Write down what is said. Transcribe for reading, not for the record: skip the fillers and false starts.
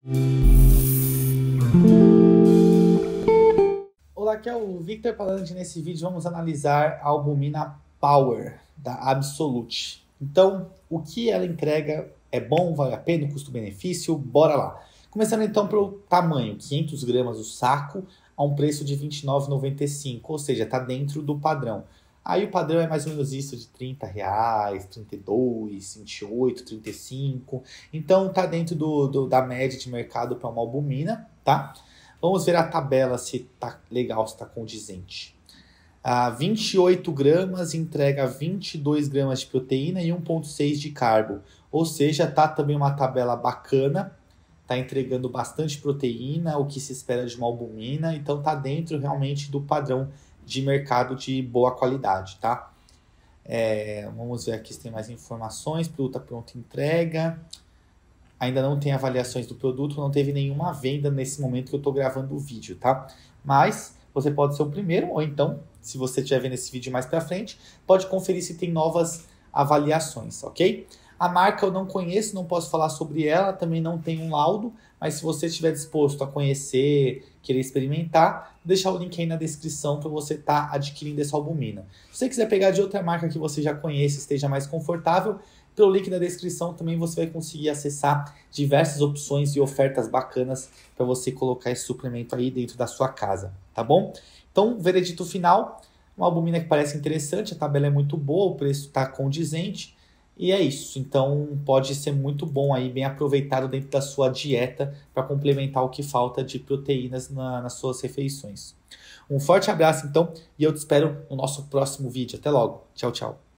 Olá, aqui é o Victor falando e nesse vídeo vamos analisar a albumina Power da Absolute. Então, o que ela entrega é bom, vale a pena, custo-benefício? Bora lá! Começando então pelo tamanho, 500 gramas o saco a um preço de R$ 29,95, ou seja, está dentro do padrão. Aí o padrão é mais ou menos isso de R$30, R$32, R$28, R$35. Então tá dentro da média de mercado para uma albumina, tá? Vamos ver a tabela se tá legal, se tá condizente. 28 gramas entrega 22 gramas de proteína e 1,6 de carbo. Ou seja, tá também uma tabela bacana. Tá entregando bastante proteína, o que se espera de uma albumina. Então tá dentro realmente do padrão de mercado de boa qualidade, tá? Vamos ver aqui se tem mais informações. Produto pronto entrega. Ainda não tem avaliações do produto, não teve nenhuma venda nesse momento que eu estou gravando o vídeo, tá? Mas você pode ser o primeiro, ou então, se você estiver vendo esse vídeo mais para frente, pode conferir se tem novas avaliações, ok? A marca eu não conheço, não posso falar sobre ela, também não tem um laudo, mas se você estiver disposto a conhecer, querer experimentar, vou deixar o link aí na descrição para você estar adquirindo essa albumina. Se você quiser pegar de outra marca que você já conheça, esteja mais confortável, pelo link da descrição também você vai conseguir acessar diversas opções e ofertas bacanas para você colocar esse suplemento aí dentro da sua casa, tá bom? Então, veredito final, uma albumina que parece interessante, a tabela é muito boa, o preço está condizente e é isso. Então, pode ser muito bom aí, bem aproveitado dentro da sua dieta para complementar o que falta de proteínas nas suas refeições. Um forte abraço então e eu te espero no nosso próximo vídeo. Até logo. Tchau, tchau.